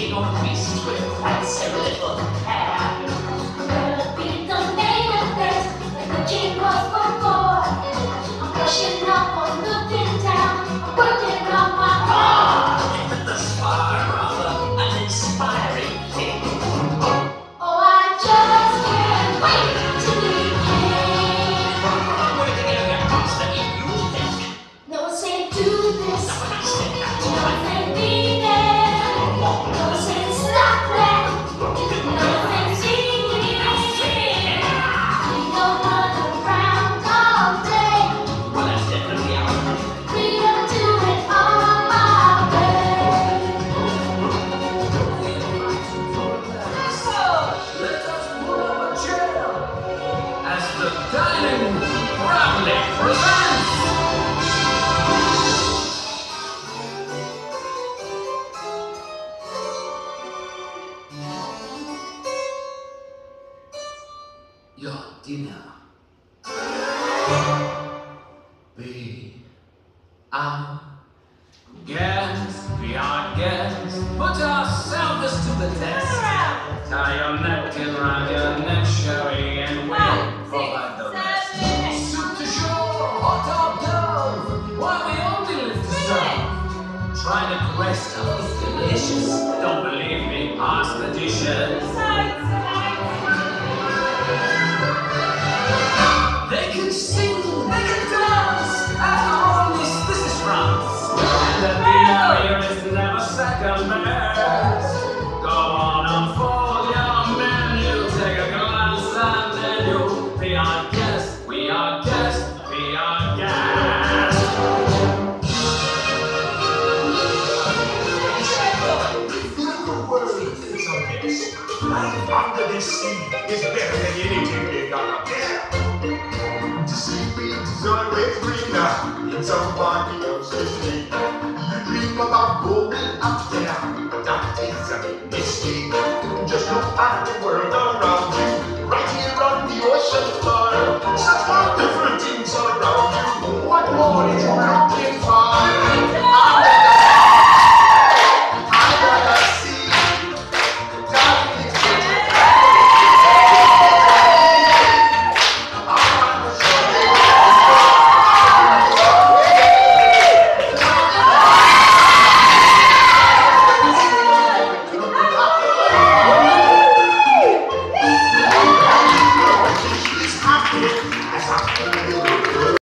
sitting on beasts with quite so little hair. Will be the main event, like the jingles before. I'm pushing up or looking down, I'm working on my core. The spar, rather an inspiring thing. Oh, I just can't wait to be king. Working out your master if you think. No one say do this, Nobody said that. no one say leave it, no one say stop that, no one say sing it. We don't run around all day, Well, that's definitely our we don't do it all our way. Let us pull up a chair as the dining proudly presents. Your dinner. We are guests. Put ourselves to the test. Tie your napkin round your neck, sherry, and we'll provide the rest. Soup du jour, hot dog dove, why we only live to serve. Try to grace us, it's delicious. Don't believe me, ask the dishes. They can sing, they can dance. After all, this is France. And the dinner here is never second best. Go on, unfold your menu, take a glance and then you'll be our guest. We are guests, we are guests. Don't worry, it's okay. Life under the sea is better than anything they got up there. The seaweed is always greener in somebody else's sea. You dream about going up there, but that is a bit misty. Just look at the world around